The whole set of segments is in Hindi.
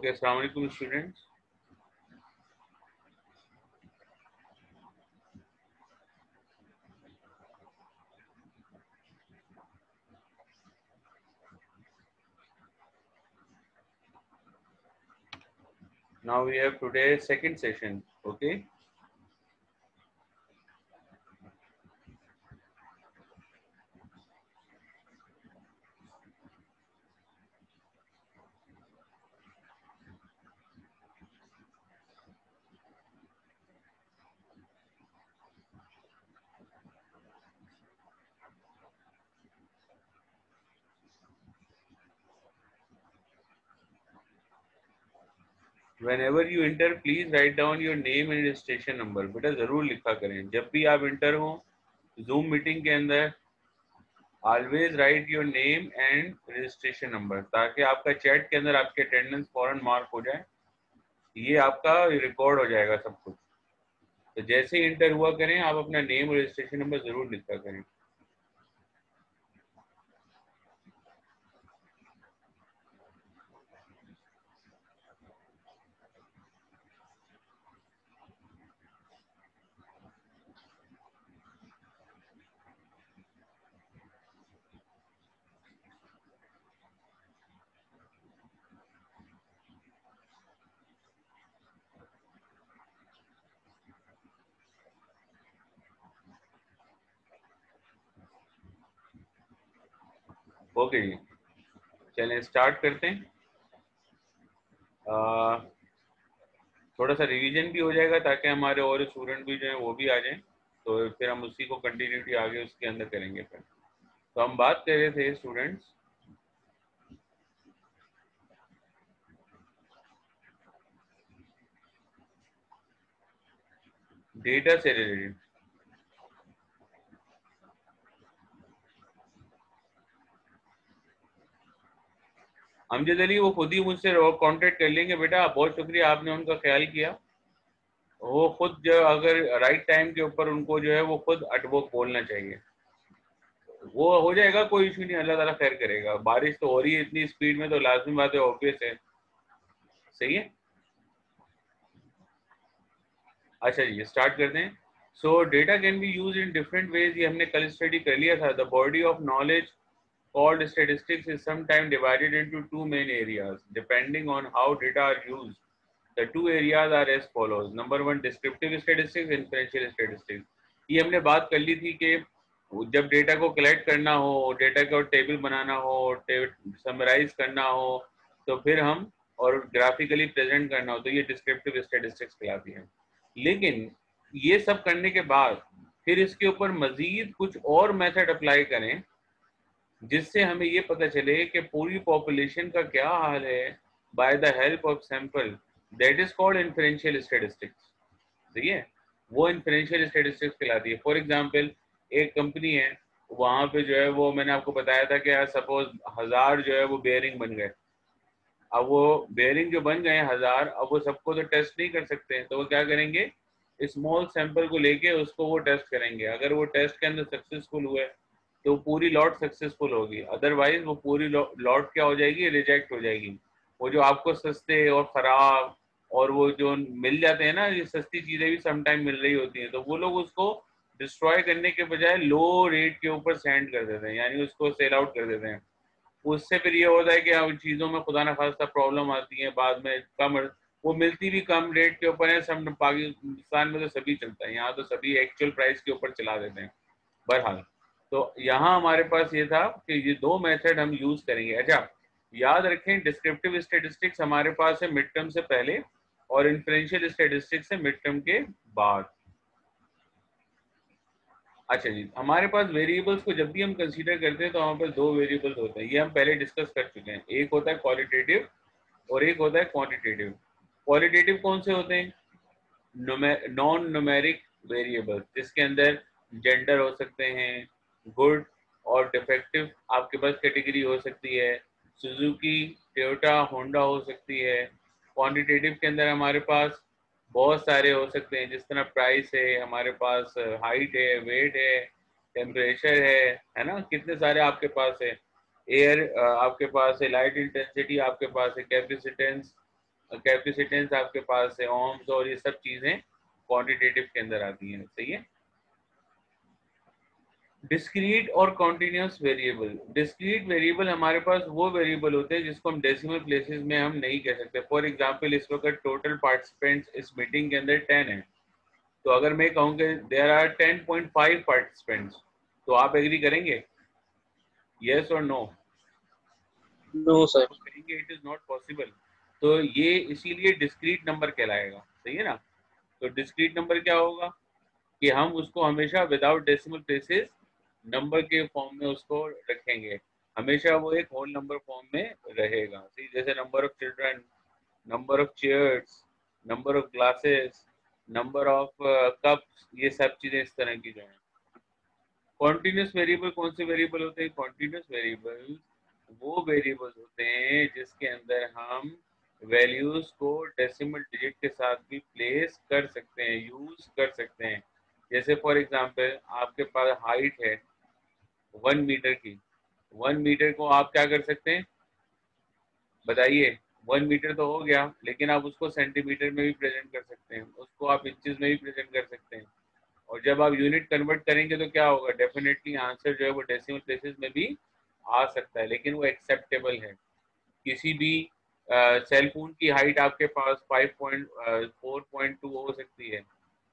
Okay, Assalamu alaikum students. Now we have today's second session. Okay. Whenever you enter, please write down your name and registration number. बेटा जरूर लिखा करें जब भी आप इंटर हो जूम मीटिंग के अंदर. Always write your name and registration number ताकि आपका चैट के अंदर आपके अटेंडेंस फौरन मार्क हो जाए. ये आपका रिकॉर्ड हो जाएगा सब कुछ. तो जैसे ही इंटर हुआ करें आप अपना नेम और रजिस्ट्रेशन नंबर जरूर लिखा करें. ओके जी, चलें स्टार्ट करते हैं. थोड़ा सा रिवीजन भी हो जाएगा ताकि हमारे और स्टूडेंट भी जो हैं वो भी आ जाएं. तो फिर हम उसी को कंटिन्यूटी आगे उसके अंदर करेंगे. फिर तो हम बात कर रहे थे स्टूडेंट्स डेटा से रिलेटेड. अमजद अली वो खुद ही मुझसे कांटेक्ट कर लेंगे. बेटा बहुत शुक्रिया, आपने उनका ख्याल किया. वो खुद जो अगर राइट टाइम के ऊपर उनको जो है वो खुद अटवोक बोलना चाहिए. वो हो जाएगा, कोई इशू नहीं. अल्लाह ताला खैर करेगा. बारिश तो हो रही है इतनी स्पीड में, तो लाजमी बात है, ऑब्वियस है. सही है. अच्छा जी स्टार्ट करते हैं. So data can be use in different ways. ये हमने कल स्टडी कर लिया था. The body of knowledge called statistics is sometimes divided into two main areas depending on how data are used. The two areas are as follows. Number one, descriptive statistics, inferential statistics. ये हमने बात कर ली थी कि जब डेटा को कलेक्ट करना हो, डेटा का टेबल बनाना हो, समराइज करना हो, तो फिर हम और ग्राफिकली प्रेजेंट करना हो, तो ये डिस्क्रिप्टिव स्टैटिस्टिक्स कहलाती है. लेकिन ये सब करने के बाद फिर इसके ऊपर मजीद कुछ और मेथड अप्लाई करें जिससे हमें ये पता चले कि पूरी पॉपुलेशन का क्या हाल है by the help of sample. That is called inferential statistics. ठीक है, वो इन्फरेंशियल स्टैटिस्टिक्स कहलाती है. फॉर एग्जांपल एक कंपनी है, वहां पे जो है वो मैंने आपको बताया था कि सपोज 1000 जो है वो बेयरिंग बन गए. अब वो बेयरिंग जो बन गए 1000, अब वो सबको तो टेस्ट नहीं कर सकते हैं, तो वो क्या करेंगे, स्मॉल सैंपल को लेके उसको वो टेस्ट करेंगे. अगर वो टेस्ट के अंदर सक्सेसफुल हुए तो पूरी लॉट सक्सेसफुल होगी, अदरवाइज वो पूरी लॉट क्या हो जाएगी, रिजेक्ट हो जाएगी. वो जो आपको सस्ते और ख़राब और वो जो मिल जाते हैं ना, ये सस्ती चीज़ें भी समटाइम मिल रही होती हैं, तो वो लोग उसको डिस्ट्रॉय करने के बजाय लो रेट के ऊपर सेंड कर देते हैं, यानी उसको सेल आउट कर देते हैं. उससे फिर ये होता है कि उन चीज़ों में खुदा न खास्ता प्रॉब्लम आती है बाद में. कम वो मिलती भी कम रेट के ऊपर है. सब पाकिस्तान में तो सभी चलता है, यहाँ तो सभी एक्चुअल प्राइस के ऊपर चला देते हैं. बहरहाल तो यहाँ हमारे पास ये था कि ये दो मेथड हम यूज करेंगे. अच्छा याद रखें, डिस्क्रिप्टिव स्टैटिस्टिक्स हमारे पास है मिड टर्म से पहले और इन्फ्रेंशियल स्टैटिस्टिक्स है मिड टर्म के बाद. अच्छा जी, हमारे पास वेरिएबल्स को जब भी हम कंसीडर करते हैं तो हमारे पास दो वेरिएबल्स होते हैं. ये हम पहले डिस्कस कर चुके हैं. एक होता है क्वालिटेटिव और एक होता है क्वांटिटेटिव. क्वालिटेटिव कौन से होते हैं, नॉन न्यूमेरिक वेरिएबल जिसके अंदर जेंडर हो सकते हैं, गुड और डिफेक्टिव आपके पास कैटेगरी हो सकती है, सुजुकी, टोयोटा, होंडा हो सकती है. क्वांटिटेटिव के अंदर हमारे पास बहुत सारे हो सकते हैं, जिस तरह प्राइस है, हमारे पास हाइट है, वेट है, टेम्परेचर है ना, कितने सारे आपके पास है. एयर आपके पास है, लाइट इंटेंसिटी आपके पास है, कैपेसिटेंस, कैपेसिटेंस आपके पास है, ओम्स, और ये सब चीजें क्वांटिटेटिव के अंदर आती हैं। सही है। डिस्क्रीट और कॉन्टिन्यूस वेरिएबल। डिस्क्रीट वेरिएबल हमारे पास वो वेरिएबल होते हैं जिसको हम डेसिमल प्लेसेस में हम नहीं कह सकते। फॉर एग्जांपल इस वक्त टोटल पार्टिसिपेंट्स इस मीटिंग के अंदर 10 है, तो अगर मैं कहूँ कि देयर आर 10.5 पार्टिसिपेंट्स, तो आप एग्री करेंगे? यस और नो? No sir. कहेंगे इट इज नॉट पॉसिबल। तो ये इसीलिए डिस्क्रीट नंबर कहलाएगा। सही है ना। तो डिस्क्रीट नंबर क्या होगा कि हम उसको हमेशा विदाउट डेसिमल प्लेसेस नंबर के फॉर्म में उसको रखेंगे, हमेशा वो एक होल नंबर फॉर्म में रहेगा। सी जैसे number of children, number of chairs, number of glasses, number of cups, ये सब चीजें इस तरह की जो है। कॉन्टिन्यूस वेरिएबल कौन से वेरिएबल होते हैं? कॉन्टिन्यूस वेरिएबल वो वेरिएबल्स होते हैं जिसके अंदर हम वैल्यूज को डेसिमल डिजिट के साथ भी प्लेस कर सकते हैं, यूज कर सकते हैं। जैसे फॉर एग्जांपल आपके पास हाइट है 1 मीटर की, 1 मीटर को आप क्या कर सकते हैं बताइए? 1 मीटर तो हो गया, लेकिन आप उसको सेंटीमीटर में भी प्रेजेंट कर सकते हैं, उसको आप इंचेस में भी प्रेजेंट कर सकते हैं। और जब आप यूनिट कन्वर्ट करेंगे तो क्या होगा? डेफिनेटली आंसर जो है वो डेसिमल प्लेसेस में भी आ सकता है, लेकिन वो एक्सेप्टेबल है। किसी भी सेल फोन की हाइट आपके पास 4.2 हो सकती है।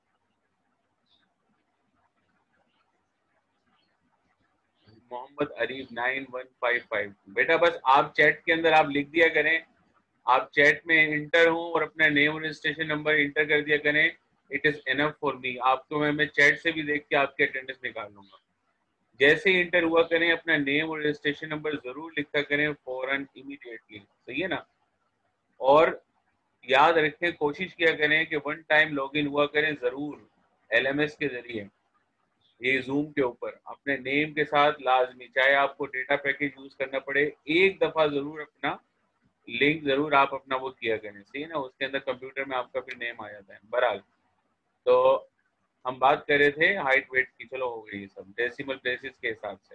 मोहम्मद अरीफ 9155। बेटा बस आप चैट के अंदर आप लिख दिया करें, आप चैट में इंटर हो और अपना नेम और रजिस्ट्रेशन नंबर इंटर कर दिया करें। It is enough for me. आपको मैं चैट से भी देख के आपके अटेंडेंस निकाल लूंगा। जैसे ही इंटर हुआ करें अपना नेम और रजिस्ट्रेशन नंबर जरूर लिखा करें फौरन, इमीडिएटली। सही है ना। और याद रखें, कोशिश किया करें कि वन टाइम लॉगिन हुआ करें जरूर एलएमएस के जरिए, ये जूम के ऊपर अपने नेम के साथ लाजमी, चाहे आपको डेटा पैकेज यूज करना पड़े, एक दफा जरूर अपना लिंक जरूर आप अपना वो किया करें। सही है ना। उसके अंदर कंप्यूटर में आपका भी नेम आ जाता है। बहरहाल, तो हम बात कर रहे थे हाइट वेट की, चलो हो गई ये सब डेसिमल प्लेसेस के हिसाब से।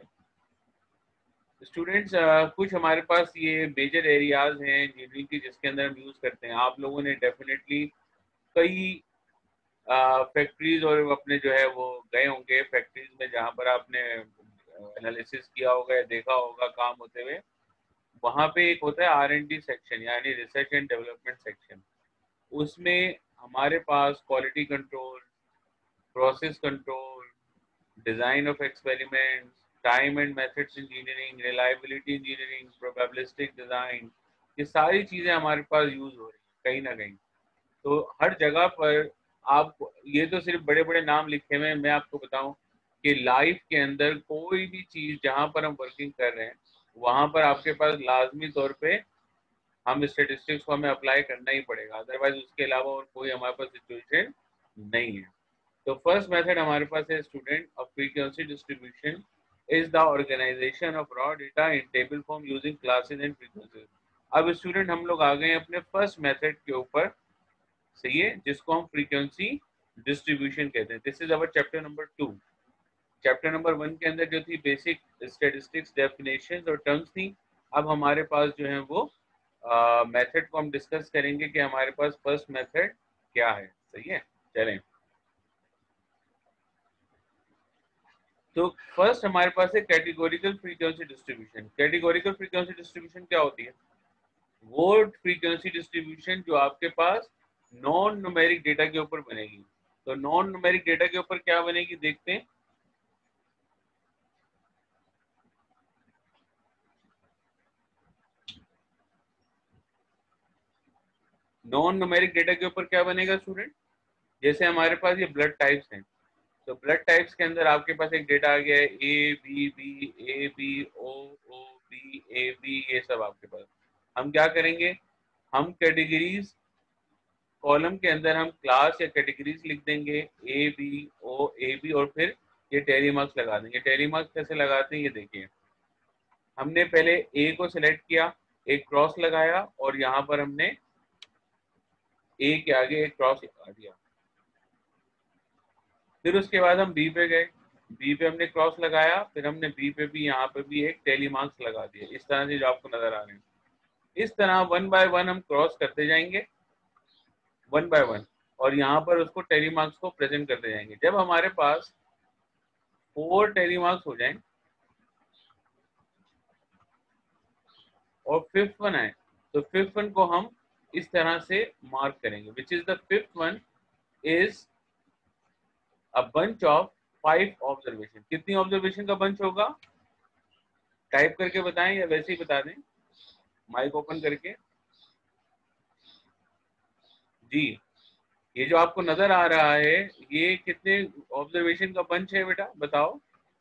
स्टूडेंट्स कुछ हमारे पास ये मेजर एरियाज हैं इंजीनियरिंग की जिसके अंदर हम यूज करते हैं। आप लोगों ने डेफिनेटली कई फैक्ट्रीज और अपने जो है वो गए होंगे फैक्ट्रीज में जहाँ पर आपने एनालिसिस किया होगा या देखा होगा काम होते हुए। वहाँ पे एक होता है R&D सेक्शन, यानी रिसर्च एंड डेवलपमेंट सेक्शन। उसमें हमारे पास quality control, process control, design of experiments, time and methods engineering, reliability engineering, probabilistic design, ये सारी चीजें हमारे पास यूज हो रही हैं कहीं ना कहीं। तो हर जगह पर आप, ये तो सिर्फ बड़े बड़े नाम लिखे हुए हैं, मैं आपको बताऊं कि लाइफ के अंदर कोई भी चीज जहां पर हम वर्किंग कर रहे हैं वहां पर आपके पास लाजमी तौर पे हम स्टेटिस्टिक्स को हमें अप्लाई करना ही पड़ेगा, अदरवाइज उसके अलावा और कोई हमारे पास सिचुएशन नहीं है। तो फर्स्ट मेथड हमारे पास है student of frequency distribution is the organisation of raw data in table form using classes and frequencies. अब स्टूडेंट हम लोग आ गए हैं अपने फर्स्ट मेथड के ऊपर। सही है, जिसको हम फ्रीक्वेंसी डिस्ट्रीब्यूशन कहते हैं। This is our chapter number 2। Chapter number 1 के अंदर जो थी बेसिक स्टैटिस्टिक्स डेफिनेशंस और टर्म्स थी, अब हमारे पास जो है वो मेथड को हम डिस्कस करेंगे कि हमारे पास फर्स्ट मेथड क्या है। सही है, चलें। तो फर्स्ट हमारे पास है categorical frequency distribution. Categorical frequency distribution क्या होती है? वो फ्रीक्वेंसी डिस्ट्रीब्यूशन जो आपके पास नॉन न्यूमेरिक डेटा के ऊपर बनेगी। तो नॉन न्यूमेरिक डेटा के ऊपर क्या बनेगी देखते हैं। नॉन न्यूमेरिक डेटा के ऊपर क्या बनेगा स्टूडेंट? जैसे हमारे पास ये ब्लड टाइप्स हैं, तो ब्लड टाइप्स के अंदर आपके पास एक डेटा आ गया है A B, ये सब आपके पास। हम क्या करेंगे, हम कैटेगरीज कॉलम के अंदर हम क्लास या कैटेगरीज लिख देंगे A B और फिर ये टैली मार्क्स लगा देंगे। टैली मार्क्स कैसे लगाते हैं ये देखिए। हमने पहले ए को सिलेक्ट किया, एक क्रॉस लगाया और यहाँ पर हमने ए के आगे एक क्रॉस लगा दिया। फिर उसके बाद हम बी पे गए, बी पे हमने क्रॉस लगाया, फिर हमने बी पे भी यहाँ पे भी एक टैली मार्क्स लगा दिए। इस तरह से जो आपको नजर आ रहे हैं, इस तरह वन बाय वन हम क्रॉस करते जाएंगे 1 by 1, और यहाँ पर उसको टेलीमार्क्स को प्रेजेंट करते जाएंगे। जब हमारे पास 4 टेलीमार्क्स हो जाएं और 5th वन आए, तो 5th वन को हम इस तरह से मार्क करेंगे, which is the 5th one is a bunch of 5 observation. कितनी ऑब्जर्वेशन का बंच होगा? टाइप करके बताएं या वैसे ही बता दें, माइक ओपन करके। जी, ये जो आपको नजर आ रहा है ये कितने ऑब्जर्वेशन का बंच है बेटा, बताओ।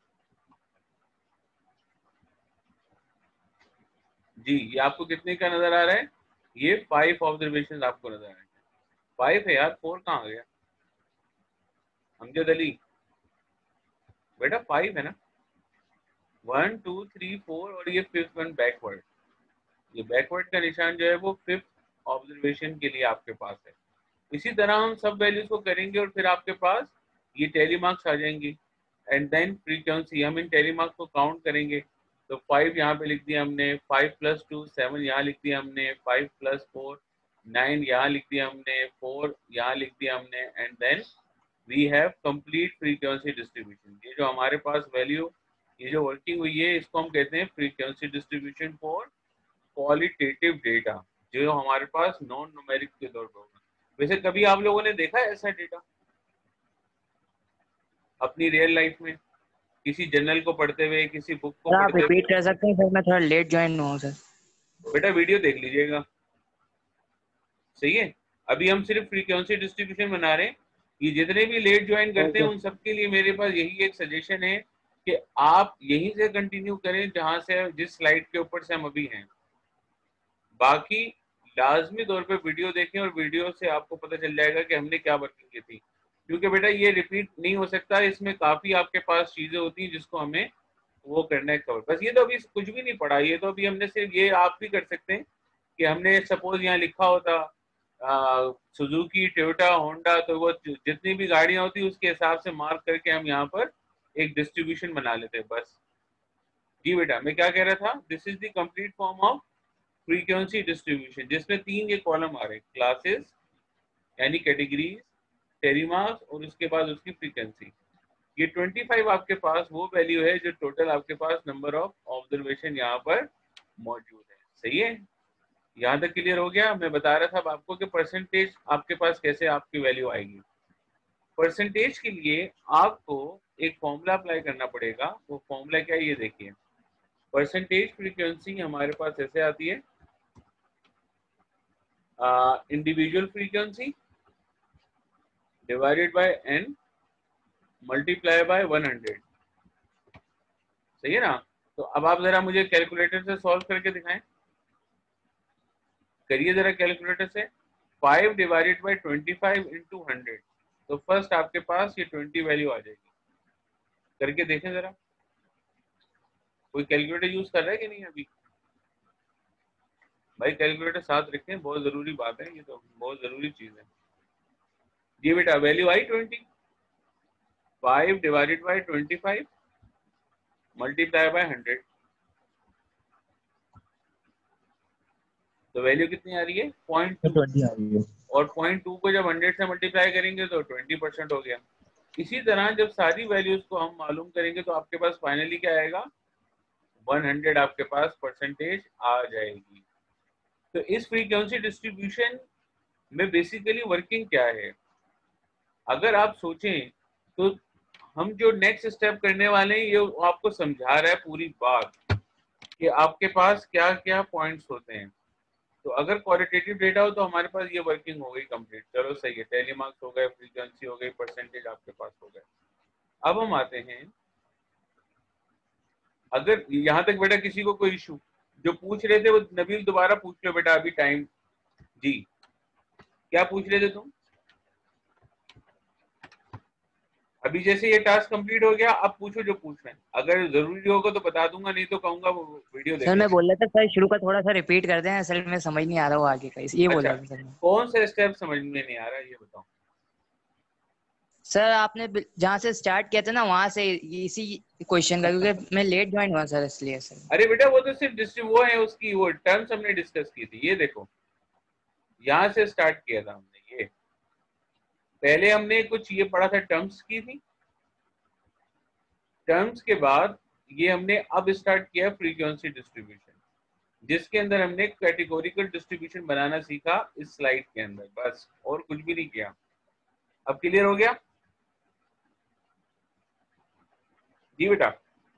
जी, ये आपको कितने का नजर आ रहा है? ये 5 ऑब्जर्वेशन आपको नजर आ रहे हैं। 5 है यार, 4 कहाँ आ गया अमजद अली? बेटा 5 है ना, 1 2 3 4, और ये 5th वन बैकवर्ड। ये बैकवर्ड का निशान जो है वो 5th ऑब्जर्वेशन के लिए आपके पास है। इसी तरह हम सब वैल्यूज को करेंगे और फिर आपके पास ये टेली मार्क्स आ जाएंगी। एंड देन फ्रीक्वेंसी, हम इन टेली मार्क्स को काउंट करेंगे। तो 5 यहाँ पे लिख दिया हमने, 5 + 2 7 यहाँ लिख दिया हमने, 5 + 4 9 यहाँ लिख दिया हमने, 4 यहाँ लिख दिया हमने, and then we have complete frequency distribution. ये जो हमारे पास वैल्यू, ये जो वर्किंग हुई है, इसको हम कहते हैं frequency distribution for qualitative data, जो हमारे पास नॉन न्यूमेरिक के तौर पर होगा। वैसे कभी आप लोगों ने देखा है ऐसा डेटा अपनी रियल लाइफ में, किसी जर्नल को पढ़ते हुए, किसी बुक को सर आप पढ़ते हुए? रिपीट कर सकते हैं सर, मैं थोड़ा लेट ज्वाइन हुआ हूँ सर। बेटा वीडियो देख लीजिएगा, सही है। अभी हम सिर्फ फ्रीक्वेंसी डिस्ट्रीब्यूशन बना रहे हैं। ये जितने भी लेट ज्वाइन करते हैं उन सबके लिए मेरे पास यही एक सजेशन है कि आप यहीं से कंटिन्यू करें जहां से, जिस स्लाइड के ऊपर से हम अभी हैं। बाकी लाजमी तौर पे वीडियो देखें और वीडियो से आपको पता चल जाएगा कि हमने क्या वर्किंग की थी, क्योंकि बेटा ये रिपीट नहीं हो सकता, इसमें काफी आपके पास चीजें होती हैं जिसको हमें वो करना है कवर। बस ये तो अभी कुछ भी नहीं पढ़ा, ये तो अभी हमने सिर्फ, ये आप भी कर सकते हैं कि हमने सपोज यहाँ लिखा होता सुजुकी, टोयोटा, होंडा, तो वो जितनी भी गाड़ियां होती उसके हिसाब से मार्क करके हम यहाँ पर एक डिस्ट्रीब्यूशन बना लेते हैं बस। जी बेटा, मैं क्या कह रहा था, this is the complete form of frequency distribution, जिसमें 3 ये कॉलम आ रहे हैं, क्लासेस यानी कैटेगरीज, टेलीमार्क्स, और उसके बाद उसकी फ्रीक्वेंसी। ये 25 आपके पास वो वैल्यू है जो टोटल आपके पास नंबर ऑफ ऑब्जर्वेशन यहाँ पर मौजूद है। सही है, यहाँ तक क्लियर हो गया? मैं बता रहा था आपको कि परसेंटेज आपके पास कैसे आपकी वैल्यू आएगी। परसेंटेज के लिए आपको एक फॉर्मूला अप्लाई करना पड़ेगा। वो फॉर्मूला क्या है ये देखिए। परसेंटेज फ्रीक्वेंसी हमारे पास ऐसे आती है, individual frequency divided by n multiply by 100। सही है ना? तो अब आप जरा मुझे कैलकुलेटर से सॉल्व करके दिखाएं, करिए जरा कैलकुलेटर से। 5 डिवाइडेड बाय 25 इंटू 100, तो फर्स्ट आपके पास ये 20 वैल्यू आ जाएगी। करके देखें जरा, कोई कैलकुलेटर यूज कर रहा है कि नहीं अभी? भाई कैलकुलेटर साथ रखें, बहुत जरूरी बात है, ये तो बहुत जरूरी चीज है। जी बेटा, value I 20, 5 divided by 25 multiply by 100, तो वैल्यू कितनी आ रही है? 0.2 आ रही है। और 0.2 को जब 100 से मल्टीप्लाई करेंगे तो 20% हो गया। इसी तरह जब सारी वैल्यूज को हम मालूम करेंगे तो आपके पास फाइनली क्या आएगा? 100 आपके पास परसेंटेज आ जाएगी। तो इस फ्रीक्वेंसी डिस्ट्रीब्यूशन में बेसिकली वर्किंग क्या है, अगर आप सोचें तो हम जो नेक्स्ट स्टेप करने वाले हैं ये आपको समझा रहा है पूरी बात कि आपके पास क्या क्या पॉइंट्स होते हैं। तो अगर क्वालिटेटिव डेटा हो तो हमारे पास ये वर्किंग हो गई कंप्लीट, चलो सही है। टेलीमार्क्स हो गए, फ्रीक्वेंसी हो गई, परसेंटेज आपके पास हो गए। अब हम आते हैं, अगर यहाँ तक बेटा किसी को कोई इशू, जो पूछ रहे थे वो नबील दोबारा पूछ लो बेटा, अभी टाइम। जी, क्या पूछ रहे थे तुम? अभी जैसे ये टास्क कंप्लीट हो गया, अब पूछो जो पूछना है। अगर जरूरी होगा तो बता दूंगा, नहीं तो कहूंगा वो वीडियो देख सर मैं लेंगे। बोल रहा था सर शुरू का थोड़ा सा रिपीट कर दें, असल में समझ नहीं आ रहा वो आगे का, ये बोल अच्छा, रहा था सर मैं। कौन सा स्टेप समझ में नहीं आ रहा है ये बताओ। सर आपने जहाँ से स्टार्ट किया था ना वहाँ से इसी क्वेश्चन का, क्योंकि मैं लेट ज्वाइन हुआ सर इसलिए सर। अरे बेटा वो तो सिर्फ वो है, उसकी वो टर्म्स हमने डिस्कस की थी। ये देखो, यहाँ से स्टार्ट किया था हमने, ये पहले हमने कुछ ये पढ़ा था, टर्म्स की थी, टर्म्स के बाद ये हमने अब स्टार्ट किया फ्रीक्वेंसी डिस्ट्रीब्यूशन, जिसके अंदर हमने कैटेगोरिकल डिस्ट्रीब्यूशन बनाना सीखा इस स्लाइड के अंदर, बस और कुछ भी नहीं किया। अब क्लियर हो गया जी बेटा?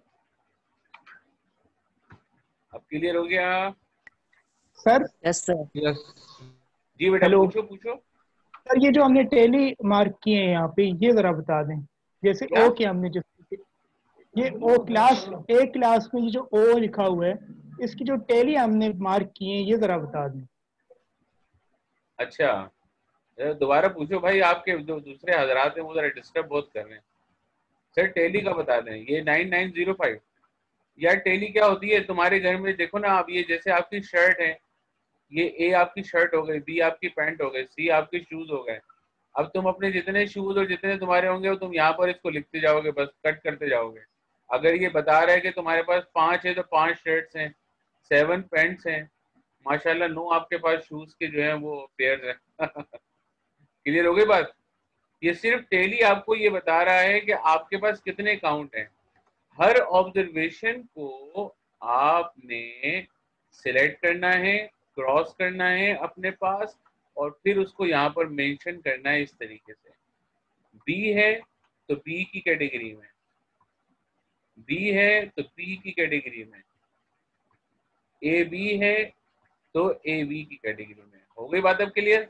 अब क्लियर हो गया सर? Yes sir. यस जी बेटा, हेलो पूछो पूछो। सर, ये जो हमने टेली मार्क किए हैं यहाँ पे, ये जरा बता दें। जैसे क्या? ओ के हमने जो ये ओ क्लास, ए क्लास में ये जो ओ लिखा हुआ है, इसकी जो टेली हमने मार्क किए हैं, ये जरा बता दें। अच्छा, दोबारा पूछो भाई, आपके जो दूसरे हजरात हैं वो जरा डिस्टर्ब बहुत कर रहे हैं। सर टेली का बता दें, ये 9905। यार टेली क्या होती है तुम्हारे घर में? देखो ना आप, ये जैसे आपकी शर्ट है, ये ए आपकी शर्ट हो गई, बी आपकी पैंट हो गई, सी आपके शूज हो गए। अब तुम अपने जितने शूज और जितने तुम्हारे होंगे वो तुम यहाँ पर इसको लिखते जाओगे, बस कट करते जाओगे। अगर ये बता रहा है कि तुम्हारे पास 5 है तो 5 शर्ट्स हैं, 7 पैंट्स हैं, माशाल्लाह 9 आपके पास शूज के जो है वो पेयर्स हैं। क्लियर हो गई बात? ये सिर्फ टेली आपको ये बता रहा है कि आपके पास कितने काउंट हैं। हर ऑब्जर्वेशन को आपने सिलेक्ट करना है, क्रॉस करना है अपने पास, और फिर उसको यहाँ पर मेंशन करना है इस तरीके से। बी है तो बी की कैटेगरी में, बी है तो बी की कैटेगरी में, ए बी है तो ए बी की कैटेगरी में। हो गई बात अब clear?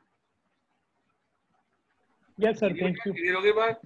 Yes sir, thank you. Clear हो गई बात?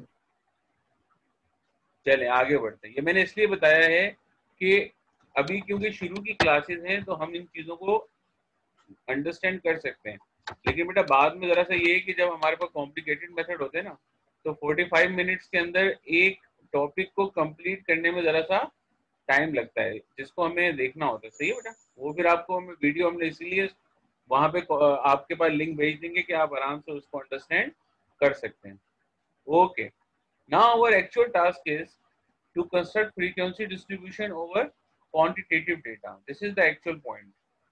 चले आगे बढ़ते हैं। ये मैंने इसलिए बताया है कि अभी क्योंकि शुरू की क्लासेस हैं तो हम इन चीजों को अंडरस्टैंड कर सकते हैं, लेकिन बेटा बाद में जरा सा ये है कि जब हमारे पास कॉम्प्लिकेटेड मेथड होते हैं ना, तो 45 मिनट्स के अंदर एक टॉपिक को कंप्लीट करने में जरा सा टाइम लगता है, जिसको हमें देखना होता है। सही है बेटा? वो फिर आपको हमें वीडियो हमने इसीलिए वहां पे आपके पास लिंक भेज देंगे कि आप आराम से उसको अंडरस्टैंड कर सकते हैं। Okay, now our actual task is to construct frequency distribution over quantitative data. This is the actual point.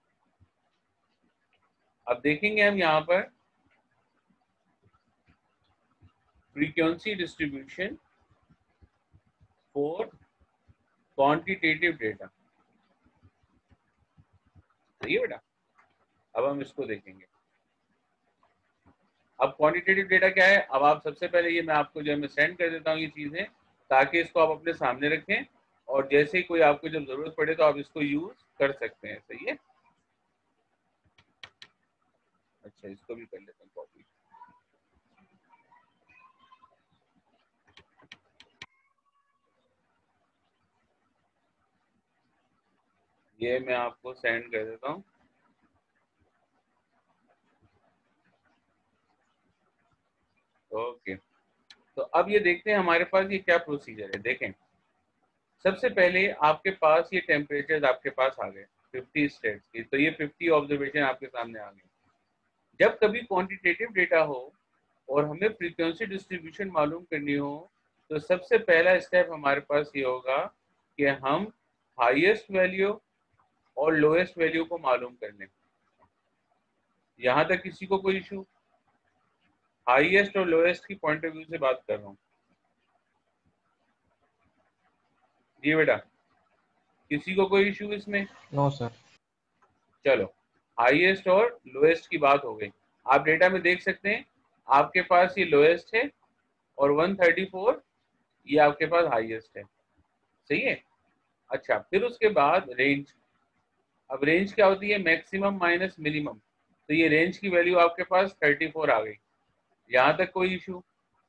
अब देखेंगे हम यहाँ पर frequency distribution for quantitative data. सही है बेटा? अब हम इसको देखेंगे। अब क्वांटिटेटिव डेटा क्या है? अब आप सबसे पहले ये मैं आपको जो है मैं सेंड कर देता हूँ ये चीजें, ताकि इसको आप अपने सामने रखें और जैसे ही कोई आपको जब जरूरत पड़े तो आप इसको यूज कर सकते हैं। सही है? अच्छा, इसको भी कर लेते हैं कॉपी। ये मैं आपको सेंड कर देता हूँ। ओके, तो अब ये देखते हैं हमारे पास ये क्या प्रोसीजर है। देखें, सबसे पहले आपके पास ये टेम्परेचर आपके पास आ गए 50 स्टेट्स की, तो ये 50 ऑब्जर्वेशन आपके सामने आ गए। जब कभी क्वांटिटेटिव डेटा हो और हमें फ्रीक्वेंसी डिस्ट्रीब्यूशन मालूम करनी हो, तो सबसे पहला स्टेप हमारे पास ये होगा कि हम हाईएस्ट वैल्यू और लोएस्ट वैल्यू को मालूम कर लें। यहां तक किसी को कोई इशू? हाईएस्ट और लोएस्ट की पॉइंट ऑफ व्यू से बात कर रहा हूँ जी बेटा, किसी को कोई इशू इसमें? No sir. चलो, हाईएस्ट और लोएस्ट की बात हो गई। आप डेटा में देख सकते हैं आपके पास ये लोएस्ट है और 134 ये आपके पास हाईएस्ट है। सही है? अच्छा, फिर उसके बाद रेंज। अब रेंज क्या होती है? Maximum minus minimum. तो ये रेंज की वैल्यू आपके पास 34 आ गई। यहां तक कोई issue?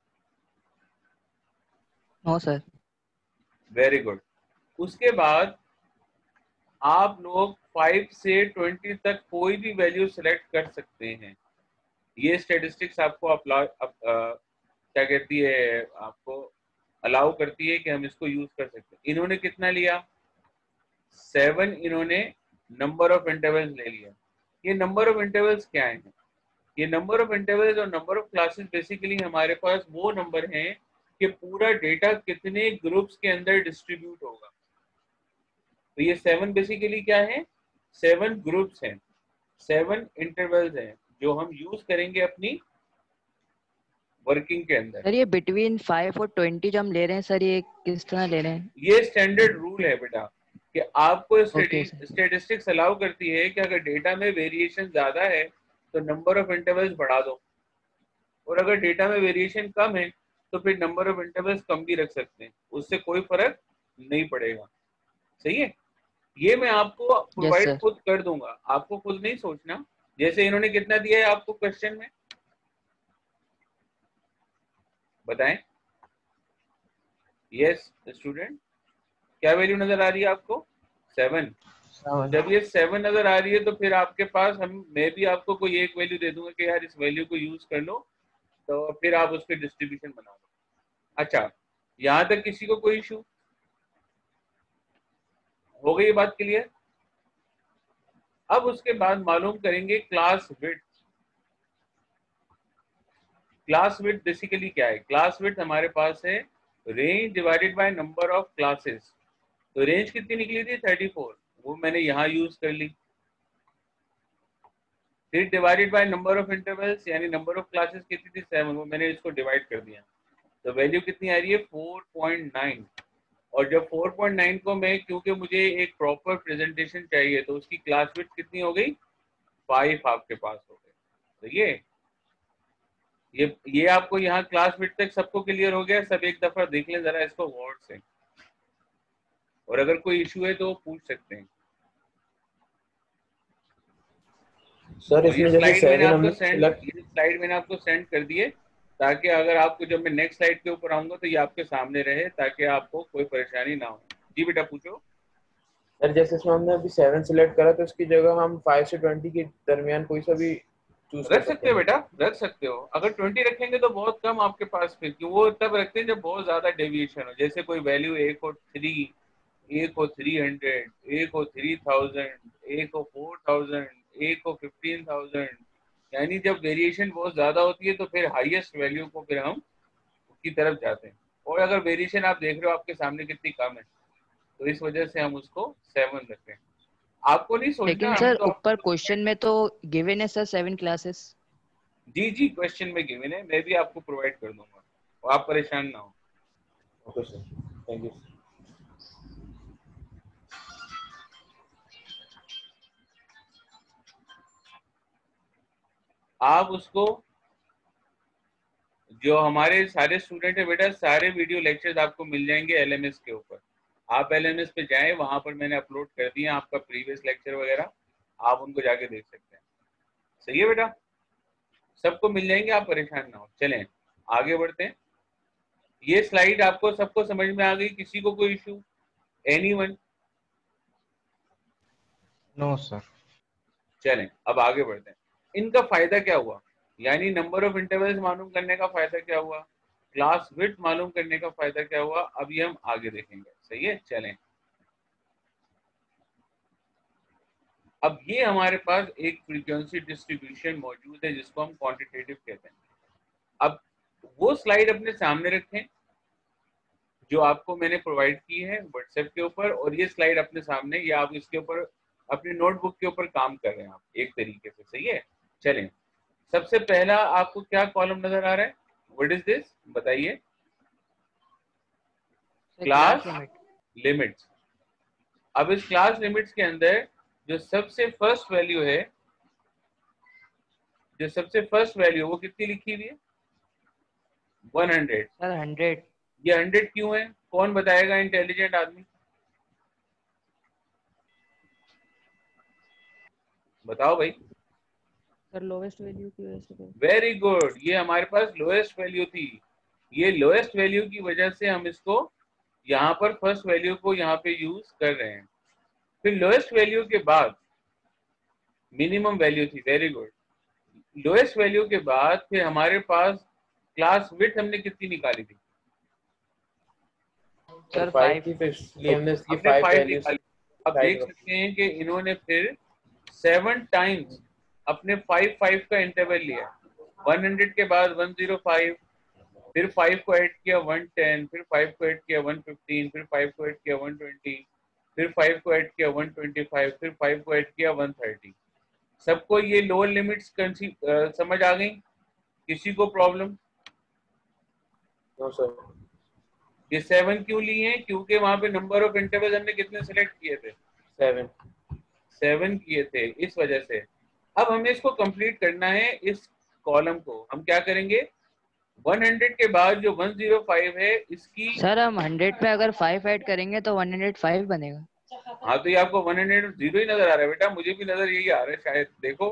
No sir. Very good. उसके बाद आप लोग 5 से 20 तक कोई भी वैल्यू सिलेक्ट कर सकते हैं। ये स्टेटिस्टिक्स आपको क्या कहती है, आपको अलाउ करती है कि हम इसको यूज कर सकते हैं। इन्होंने कितना लिया? 7 इन्होंने नंबर ऑफ इंटरवल्स ले लिया। ये नंबर ऑफ इंटरवल्स क्या है? ये नंबर ऑफ इंटरवल्स और नंबर ऑफ क्लासेस बेसिकली हमारे पास वो नंबर हैं कि पूरा डेटा कितने ग्रुप्स के अंदर डिस्ट्रीब्यूट होगा। तो ये 7 बेसिकली क्या है? 7 ग्रुप्स हैं, 7 इंटरवल्स हैं जो हम यूज करेंगे अपनी वर्किंग के अंदर। सर ये बिटवीन 5 और 20 जो हम ले रहे हैं सर, ये किस तरह ले रहे हैं? ये स्टैंडर्ड रूल है बेटा कि आपको ओके सर। स्टेटिस्टिक्स अलाउ करती है कि अगर डेटा में वेरिएशन ज्यादा है तो नंबर ऑफ इंटरवल्स बढ़ा दो, और अगर डेटा में वेरिएशन कम है तो फिर नंबर ऑफ इंटरवल्स कम भी रख सकते हैं, उससे कोई फर्क नहीं पड़ेगा। सही है, ये मैं आपको यस प्रोवाइड सर। खुद कर दूंगा, आपको खुद नहीं सोचना। जैसे इन्होंने कितना दिया है आपको क्वेश्चन में, बताएं। यस स्टूडेंट, क्या वैल्यू नजर आ रही है आपको? 7। जब ये 7 नजर आ रही है तो फिर आपके पास मैं भी आपको कोई एक वैल्यू दे दूंगा कि यार इस वैल्यू को यूज कर लो, तो फिर आप उसके डिस्ट्रीब्यूशन बना लो। अच्छा, यहां तक किसी को कोई इशू? हो गई ये बात क्लियर? अब उसके बाद मालूम करेंगे class width. Class width basically क्या है? क्लास विड्थ हमारे पास है range divided by number of classes. तो रेंज कितनी निकली थी? 34, वो मैंने यहाँ यूज कर ली। फिर divided by number of intervals, यानी नंबर ऑफ क्लासेस कितनी थी? 7, वो मैंने इसको डिवाइड कर दिया। तो वैल्यू कितनी आ रही है? 4.9। और जब 4.9 को मैं, क्योंकि मुझे एक प्रॉपर प्रेजेंटेशन चाहिए, तो उसकी क्लास विड्थ कितनी हो गई? 5 आपके पास हो गए। तो ये आपको यहाँ क्लास विड्थ तक सबको क्लियर हो गया? सब एक दफा देख लें जरा इसको गौर से, और अगर कोई इशू है तो पूछ सकते हैं। सर और ये इसमें जैसे स्लाइड मैंने 7 आपको हमने सेंड सिलेक्ट, ये स्लाइड मैंने आपको सेंड कर दिए, ताकि अगर आपको, जब मैं नेक्स्ट स्लाइड के ऊपर आऊंगा तो ये आपके सामने रहे, ताकि आपको कोई परेशानी ना हो। जी बेटा पूछो। सर जैसे इसमें हमने अभी 7 सिलेक्ट करा तो इसकी जगह हम 5 से 20 के दरमियान कोई सा भी चूज कर रख सकते सकते हो हैं। बेटा, रख सकते हो। अगर 20 रखेंगे तो बहुत कम आपके पास, फिर क्यों वो तब रखते हैं जब बहुत ज्यादा डेविएशन हो। जैसे कोई वैल्यू एक हो 3, एक हो 300, एक हो 3000, एक हो 4000, एक हो 15000, यानी जब वेरिएशन बहुत ज्यादा होती है तो फिर हाईएस्ट वैल्यू को फिर हम की तरफ जाते हैं। और अगर वेरिएशन आप देख रहे हो आपके सामने कितनी कम है, तो इस वजह से हम उसको 7 रखते हैं। आपको नहीं लेकिन सोचना, हम सर तो ऊपर आपको, क्वेश्चन में तो गिवन है सर 7 क्लासेस। जी जी क्वेश्चन में गिवन है, मैं भी आपको प्रोवाइड कर दूंगा, और आप परेशान ना हो। Okay sir, thank you. आप उसको, जो हमारे सारे स्टूडेंट है बेटा, सारे वीडियो लेक्चर्स आपको मिल जाएंगे एलएमएस के ऊपर। आप एलएमएस पे जाएं, वहां पर मैंने अपलोड कर दिया आपका प्रीवियस लेक्चर वगैरह, आप उनको जाके देख सकते हैं। सही है बेटा, सबको मिल जाएंगे, आप परेशान ना हो। चलें आगे बढ़ते हैं। ये स्लाइड आपको सबको समझ में आ गई? किसी को कोई इशू? एनीवन? No sir. चलें अब आगे बढ़ते हैं। इनका फायदा क्या हुआ? यानी नंबर ऑफ इंटरवल्स मालूम करने का फायदा क्या हुआ, क्लास विड्थ मालूम करने का फायदा क्या हुआ, अब ये हम आगे देखेंगे। सही है, चलें। अब ये हमारे पास एक फ्रीक्वेंसी डिस्ट्रीब्यूशन मौजूद है जिसको हम क्वांटिटेटिव कहते हैं। अब वो स्लाइड अपने सामने रखें जो आपको मैंने प्रोवाइड की है व्हाट्सएप के ऊपर, और ये स्लाइड अपने सामने, या आप इसके ऊपर अपनी नोटबुक के ऊपर काम कर रहे हैं आप एक तरीके से। सही है, चलें। सबसे पहला आपको क्या कॉलम नजर आ रहा है? व्हाट इज दिस, बताइए? Class limits. अब इस क्लास लिमिट्स के अंदर जो सबसे फर्स्ट वैल्यू है, वो कितनी लिखी हुई है? 100। सर 100। ये 100 क्यों है? कौन बताएगा इंटेलिजेंट आदमी? बताओ भाई। सर लोवेस्ट वैल्यू की वजह से। वेरी गुड, ये हमारे पास लोएस्ट वैल्यू थी। ये लोएस्ट वैल्यू की वजह से हम इसको यहाँ पर फर्स्ट वैल्यू को यहाँ पे यूज कर रहे हैं। फिर लोएस्ट वैल्यू के बाद मिनिमम वैल्यू थी। Very good. लोएस्ट वैल्यू के बाद फिर हमारे पास क्लास विड्थ हमने कितनी निकाली थी? Sir sir 5 5। थी, तो इसलिए हमने इसकी हमने 5 5 वैल्यू निकाली। आप साइड देख में। सकते हैं कि इन्होंने फिर 7 टाइम्स अपने 5 का इंटरवल लिया। 100 के बाद 105, फिर 5 को ऐड किया 110, फिर 5 को ऐड किया 115, फिर 5 को ऐड किया 120, फिर 5 को ऐड किया 125, फिर 5 को ऐड किया 130। सबको ये लोअर लिमिट्स समझ आ गई? किसी को प्रॉब्लम? No sir. ये 7 क्यों लिए हैं? क्योंकि वहां पे नंबर ऑफ इंटरवल हमने कितने सिलेक्ट किए थे? 7। 7 किए थे, इस वजह से। अब हमें इसको कंप्लीट करना है, इस कॉलम को हम क्या करेंगे, 100 के बाद जो 105 है इसकी। सर हम 100 पे अगर 5 ऐड करेंगे तो 105 बनेगा। हाँ तो ये आपको 100 जीरो ही नजर आ रहा है बेटा, मुझे भी नजर यही आ रहा है शायद, देखो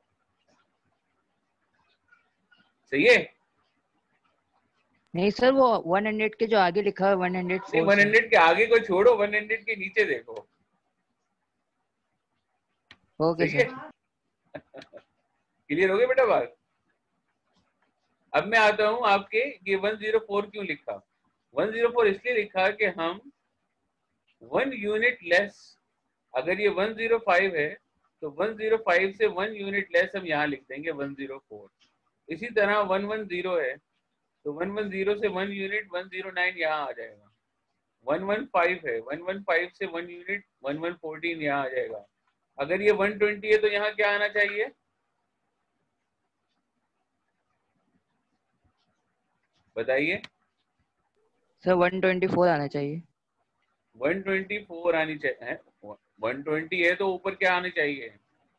सही है। नहीं सर, वो 100 के जो आगे लिखा है 104 नहीं 100 के आगे को छोड़ो, 100 के नीचे देखो। ओके सही है। सर। क्लियर हो गया बेटा बात? अब मैं आता हूं आपके, ये 104 क्यों लिखा? 104 इसलिए लिखा कि हम 1 यूनिट लेस, अगर ये 105 है तो 105 से 1 यूनिट लेस हम यहाँ लिख देंगे 104। इसी तरह 110 है तो 110 से 1 यूनिट 109 यहाँ आ जाएगा। 115 है, 115 से 1 यूनिट 1114 यहाँ आ जाएगा। अगर ये 120 है तो यहाँ क्या आना चाहिए? बताइए। सर 124 आना चाहिए। 124 आनी चाहिए। 120 है तो ऊपर क्या आनी चाहिए?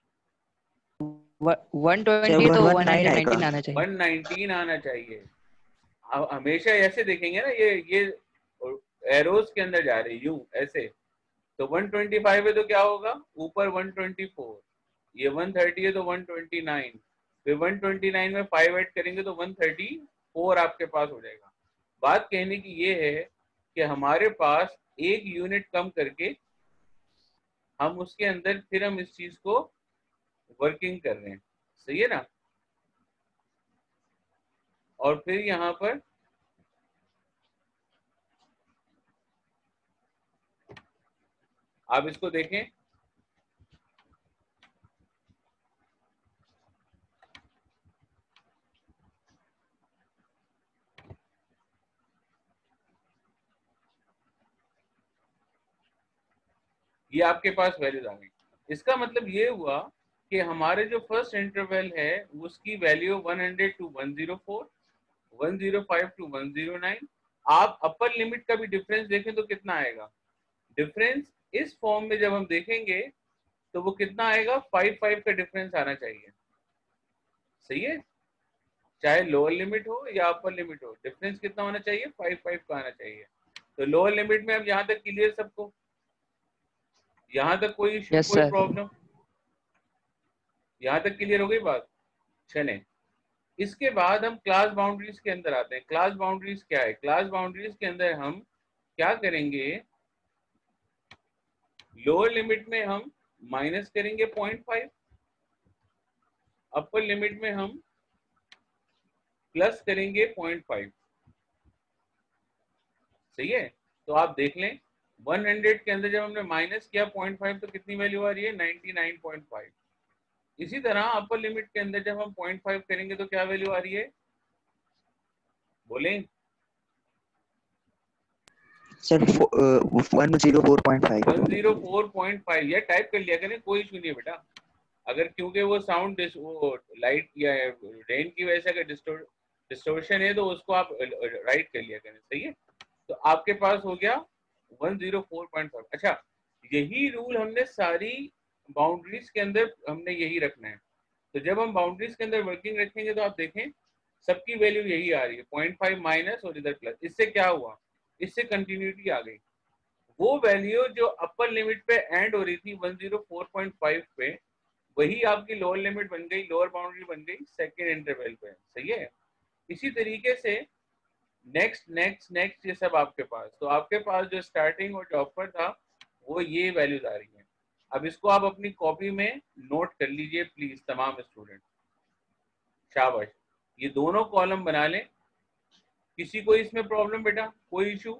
120 तो 119 आना चाहिए। 119 आना चाहिए। अब हमेशा ऐसे देखेंगे ना, ये एरोस के अंदर जा रहे यूं ऐसे, तो 125 है तो क्या होगा? ऊपर 124, ये 130 है तो 129, फिर 129 में 5 ऐड करेंगे तो 134 आपके पास हो जाएगा। बात कहने की ये है कि हमारे पास एक यूनिट कम करके हम उसके अंदर फिर हम इस चीज को वर्किंग कर रहे हैं, सही है ना? और फिर यहाँ पर आप इसको देखें, ये आपके पास वैल्यूज आ गई। इसका मतलब ये हुआ कि हमारे जो फर्स्ट इंटरवल है उसकी वैल्यू 100 टू 104, 105 टू 109। आप अपर लिमिट का भी डिफरेंस देखें तो कितना आएगा? डिफरेंस इस फॉर्म में जब हम देखेंगे तो वो कितना आएगा? 5 का डिफरेंस आना चाहिए, सही है? चाहे लोअर लिमिट हो या अपर लिमिट हो, डिफरेंस कितना होना चाहिए? 5 का आना चाहिए। तो लोअर लिमिट में अब यहाँ तक क्लियर सबको? यहाँ तक कोई इशू, यस कोई सर। प्रॉब्लम? यहाँ तक क्लियर हो गई बात? चलें, इसके बाद हम क्लास बाउंड्रीज के अंदर आते हैं। क्लास बाउंड्रीज क्या है? क्लास बाउंड्रीज के अंदर हम क्या करेंगे, लोअर लिमिट में हम माइनस करेंगे 0.5, अपर लिमिट में हम प्लस करेंगे 0.5, सही है? तो आप देख लें 100 के अंदर जब हमने माइनस किया 0.5 तो कितनी वैल्यू आ रही है? 99.5। इसी तरह अपर लिमिट के अंदर जब हम 0.5 करेंगे तो क्या वैल्यू आ रही है? बोलें सर 104.5। 104.5, या टाइप कर लिया करें, कोई इशू नहीं है बेटा। अगर क्योंकि वो साउंड वो लाइट या रेन की वजह से अगर डिस्टोर्शन है तो उसको आप राइट कर लिया करें, सही है? तो आपके पास हो गया 104.5। अच्छा, यही रूल हमने सारी बाउंड्रीज के अंदर हमने यही रखना है। तो जब हम बाउंड्रीज के अंदर वर्किंग रखेंगे तो आप देखें सबकी वैल्यू यही आ रही है, 0.5 माइनस और इधर प्लस। इससे क्या हुआ? इससे कंटिन्यूटी आ गई। वो वैल्यू जो अपर लिमिट पे एंड हो रही थी 104.5 पे, वही आपकी लोअर लिमिट बन गई, लोअर बाउंड्री बन गई सेकेंड इंटरवल पे, सही है? इसी तरीके से नेक्स्ट नेक्स्ट नेक्स्ट ये सब आपके पास, तो आपके पास जो स्टार्टिंग और जो अपर था वो ये वैल्यूज आ रही है। अब इसको आप अपनी कॉपी में नोट कर लीजिए प्लीज तमाम स्टूडेंट, शाबाश। ये दोनों कॉलम बना लें। किसी को इसमें प्रॉब्लम बेटा, कोई इशू?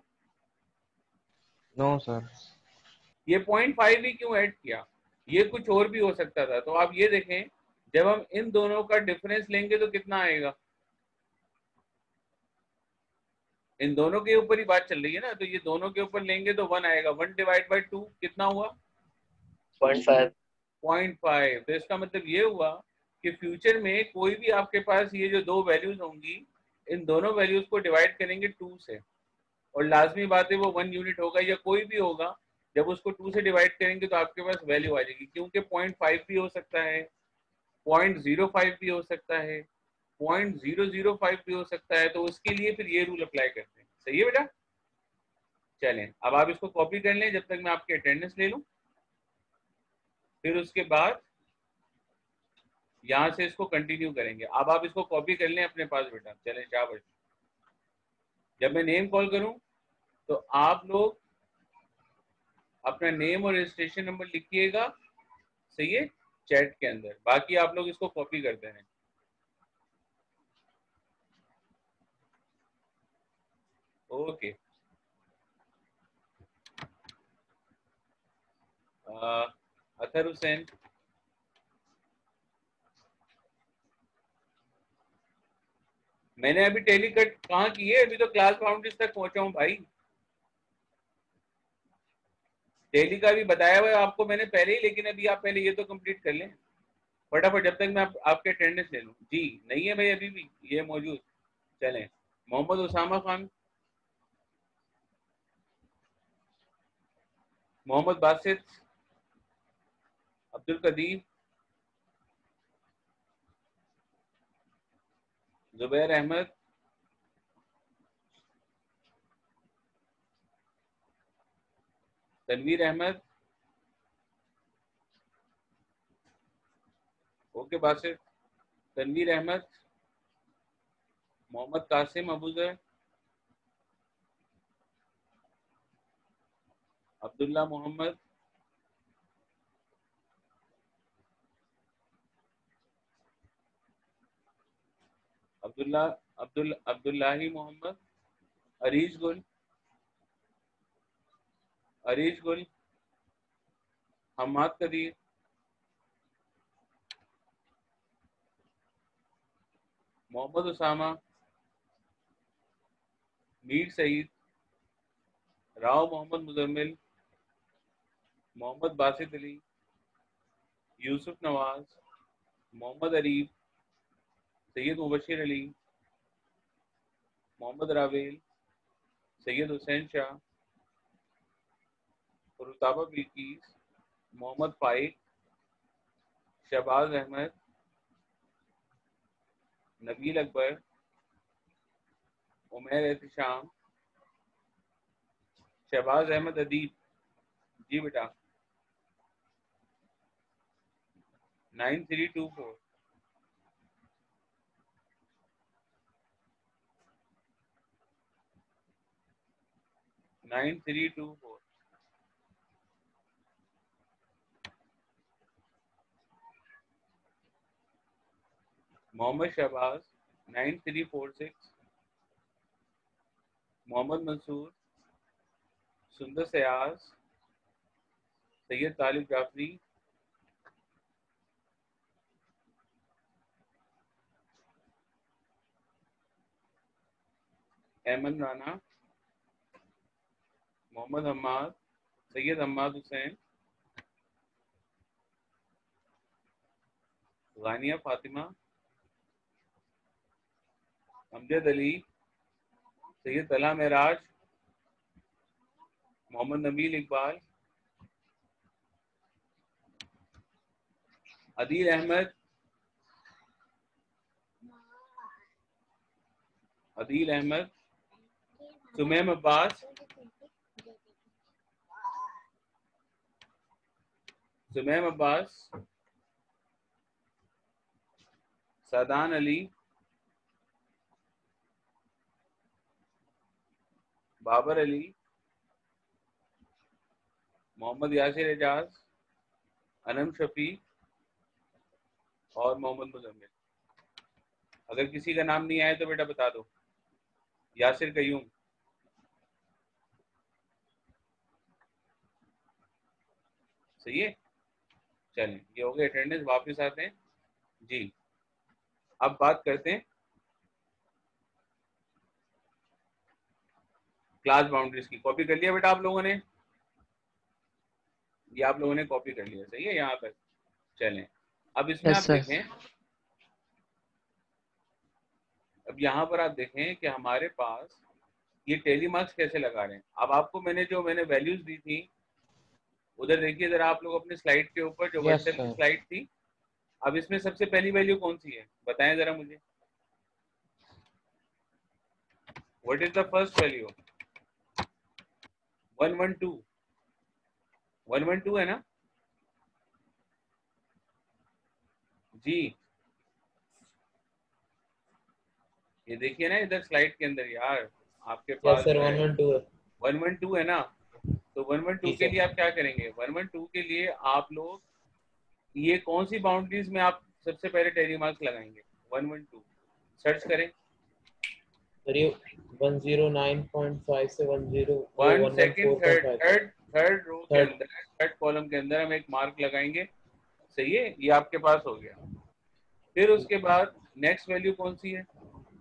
No sir. ये 0.5 ही क्यों ऐड किया? ये कुछ और भी हो सकता था। तो आप ये देखें जब हम इन दोनों का डिफरेंस लेंगे तो कितना आएगा? इन दोनों के ऊपर ही बात चल रही है ना, तो ये दोनों के ऊपर लेंगे तो 1 आएगा। 1 डिवाइड बाई 2 कितना हुआ? 0.5। 0.5। तो इसका मतलब ये हुआ कि फ्यूचर में कोई भी आपके पास ये जो दो वैल्यूज होंगी इन दोनों वैल्यूज को डिवाइड करेंगे 2 से, और लाजमी बात है वो 1 यूनिट होगा या कोई भी होगा, जब उसको 2 से डिवाइड करेंगे तो आपके पास वैल्यू आ जाएगी, क्योंकि 0.5 भी हो सकता है, 0.05 भी हो सकता है, 0.005 भी हो सकता है, तो उसके लिए फिर ये रूल अप्लाई करते हैं। सही है बेटा? चलें, अब आप इसको कॉपी कर लें जब तक मैं आपकी अटेंडेंस ले लूं, फिर उसके बाद यहां से इसको कंटिन्यू करेंगे। अब आप इसको कॉपी कर लें अपने पास बेटा। चलें, शाबाश। जब मैं नेम कॉल करूं तो आप लोग अपना नेम और रजिस्ट्रेशन नंबर लिखिएगा, सही है, चैट के अंदर। बाकी आप लोग इसको कॉपी करते हैं। ओके, अतहर हुसैन, मैंने अभी टेली कट कहाँ की है? अभी तो क्लास बाउंड्रीज तक पहुंचा हूँ भाई। टेली का भी बताया हुआ है आपको मैंने पहले ही, लेकिन अभी आप पहले ये तो कंप्लीट कर लें फटाफट, जब तक मैं आपके अटेंडेंस ले लूँ। जी नहीं है भाई अभी भी ये मौजूद। चलें, मोहम्मद उसामा खान, मोहम्मद बासित, अब्दुल कदीर, जुबैर अहमद, तनवीर अहमद, ओके बासित, तनवीर अहमद, मोहम्मद कासिम अबूजर, अब्दुल्ला मोहम्मद, अब्दुल्लाही मोहम्मद, अरीज गुल, हम्माद कदीर, मोहम्मद उसामा, मीर सईद, राव मोहम्मद मुजम्मिल, मोहम्मद बासित अली, यूसुफ नवाज, मोहम्मद अरीफ, सैयद मुबशिर अली, मोहम्मद रावेल, सैयद हुसैन शाह, रुताबा बिल्कीस, मोहम्मद फाइक, शहबाज अहमद, नबील अकबर, उमैर एहतिशाम, शहबाज अहमद अदीब। जी बेटा, 9324, मोहम्मद शहबाज 9346, मोहम्मद मंसूर, सुंदर सयाज, सैयद तालिब जाफरी, अहमद राना, मोहम्मद हम्माद, सैयद हम्माद हुसैन, गानिया फातिमा, अमजद अली, सैयद तला महराज, मोहम्मद नबील इकबाल, अदील अहमद, सुमैम अब्बास, सादान अली, बाबर अली, मोहम्मद यासिर एजाज, अनम शफी और मोहम्मद मुजम्मिल। अगर किसी का नाम नहीं आए तो बेटा बता दो। यासिर कयूम, सही है। चलें, ये हो गए अटेंडेंस। वापस आते हैं जी। अब बात करते हैं क्लास बाउंड्रीज की। कॉपी कर लिया बेटा आप लोगों ने? ये आप लोगों ने कॉपी कर लिया, सही है यहाँ तक। चलें, अब इसमें Yes, आप sir. देखें अब यहाँ पर आप देखें कि हमारे पास ये टेली मार्क्स कैसे लगा रहे हैं। अब आपको मैंने वैल्यूज दी थी, उधर देखिए जरा आप लोग अपने स्लाइड के ऊपर, जो व्हाट्सएप की स्लाइड थी। अब इसमें सबसे पहली वैल्यू कौन सी है बताएं जरा मुझे। What is the first value? 112 112 है ना जी। ये देखिए ना इधर स्लाइड के अंदर यार, आपके पास सर 112 है। 112 है ना। तो 112 के लिए आप क्या करेंगे? 112 के लिए आप लोग ये कौन सी बाउंड्रीज में आप सबसे पहले टेली मार्क्स लगाएंगे? 112 सर्च करें। सर ये 109.5 से 10 वन सेकंड, 114.5 थर्ड रो के अंदर, थर्ड कॉलम के अंदर हम एक मार्क लगाएंगे। सही है, ये आपके पास हो गया। फिर उसके बाद नेक्स्ट वैल्यू कौन सी है?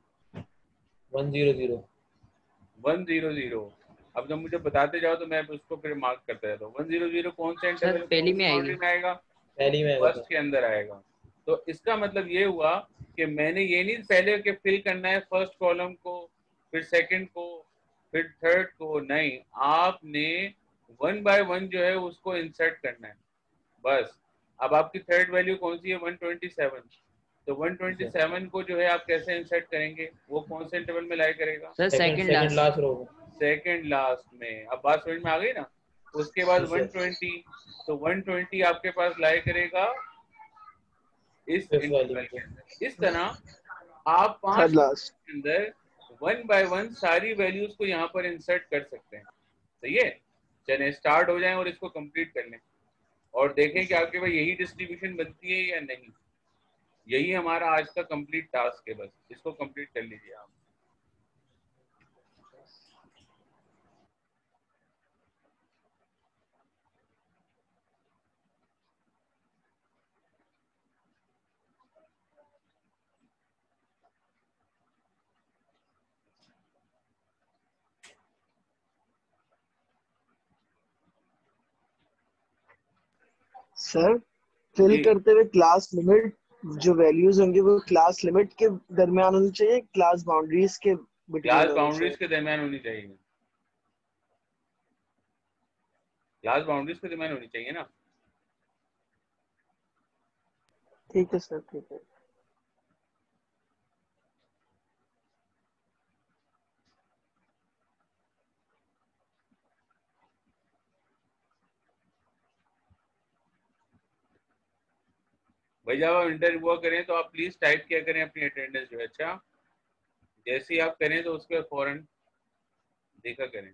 100 100। अब जब मुझे बताते जाओ तो मैं उसको फिर मार्क करता रहता हूँ। 100 कौन सा इंटरवल पहली में आएगी, में आएगा? पहली में फर्स्ट के अंदर आएगा। तो इसका मतलब ये हुआ कि मैंने ये नहीं पहले के फिल करना है फर्स्ट कॉलम को, फिर सेकंड को, फिर थर्ड को, नहीं, आपने 1 बाय 1 जो है उसको इंसर्ट करना है बस। अब आपकी थर्ड वैल्यू कौन सी है? 127। तो 127 को जो है आप कैसे इंसर्ट करेंगे? वो कौन से इंटरवल में लाई करेगा? Sir second last row, second last में। अब बात समझ में आ गई ना। उसके बाद 120, तो 120 आपके पास लाई करेगा इस इंटरवल के अंदर। इस तरह आप 5 के अंदर 1 बाय 1 सारी वैल्यूज को यहाँ पर इंसर्ट कर सकते हैं। सही है, चलें स्टार्ट हो जाएं और इसको कंप्लीट कर लें और देखें कि आपके पास यही डिस्ट्रीब्यूशन बनती है या नहीं। यही हमारा आज का कंप्लीट टास्क है, बस इसको कंप्लीट कर लीजिए आप। सर फिल जी, करते हुए क्लास लिमिट जो वैल्यूज होंगी वो क्लास लिमिट के दरमियान होनी चाहिए, क्लास बाउंड्रीज के बिटवीन क्लास होनी बाउंड्रीज चाहिए। के दरमियान होनी चाहिए। क्लास बाउंड्रीज के दरमियान होनी चाहिए ना। ठीक है सर, ठीक है। भाई जब आप इंटरव्यू हुआ करें तो आप प्लीज टाइप किया करें अपनी अटेंडेंस जो है। अच्छा, जैसे ही आप करें तो उसके फौरन देखा करें।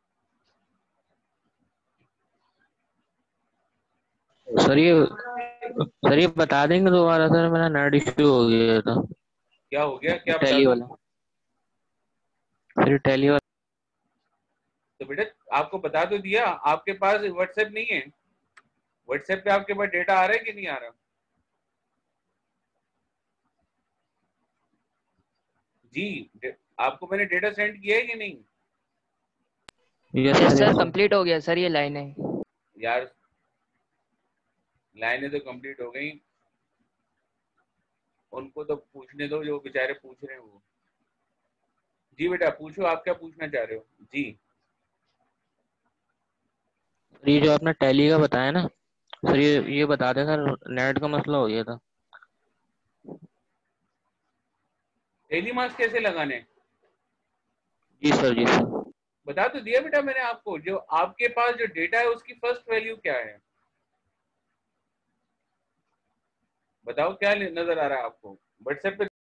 सर ये बता देंगे दोबारा सर, मेरा नेट इश्यू हो गया था। क्या हो गया? क्या बता टैली दूं? वाला सर, टैली वाला। तो बेटा आपको बता तो दिया, आपके पास व्हाट्सएप नहीं है? व्हाट्सएप पे आपके पास डेटा आ रहा है कि नहीं आ रहा? जी, आपको मैंने डेटा सेंड किया है कि नहीं? यस सर, कंप्लीट हो गया सर ये लाइन है यार लाइनें तो कंप्लीट हो गई, उनको तो पूछने दो जो बेचारे पूछ रहे हैं वो। जी बेटा पूछो, आप क्या पूछना चाह रहे हो? जी ये जो आपने टैली का बताया ना सर, ये बता दें सर, नेट का मसला हो गया था। डेली मार्क्स कैसे लगाने? जी सर, जी सर। बता तो दिया बेटा मैंने आपको। जो आपके पास जो डेटा है उसकी फर्स्ट वैल्यू क्या है? बताओ क्या नजर आ रहा है आपको व्हाट्सएप पे?